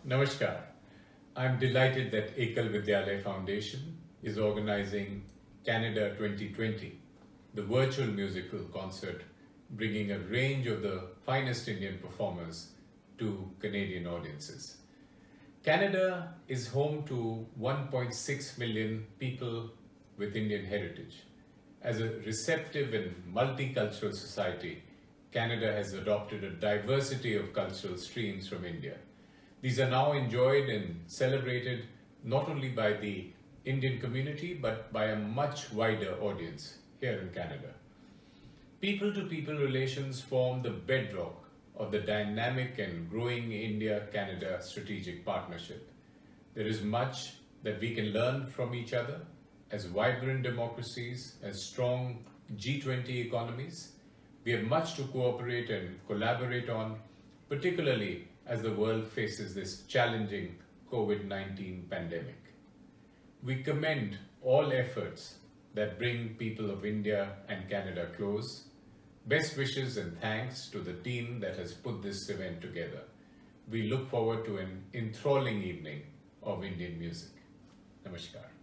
Namaskar. I'm delighted that Ekal Vidyalaya Foundation is organizing Canada 2020, the virtual musical concert, bringing a range of the finest Indian performers to Canadian audiences. Canada is home to 1.6 million people with Indian heritage. As a receptive and multicultural society, Canada has adopted a diversity of cultural streams from India. These are now enjoyed and celebrated not only by the Indian community but by a much wider audience here in Canada. People-to-people relations form the bedrock of the dynamic and growing India-Canada strategic partnership. There is much that we can learn from each other as vibrant democracies, as strong G20 economies. We have much to cooperate and collaborate on, particularly as the world faces this challenging COVID-19 pandemic. We commend all efforts that bring people of India and Canada close. Best wishes and thanks to the team that has put this event together. We look forward to an enthralling evening of Indian music. Namaskar.